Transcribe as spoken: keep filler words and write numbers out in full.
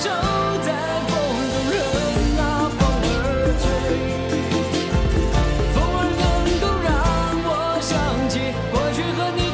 手在风中任那风儿吹，风儿能够让我想起过去和你。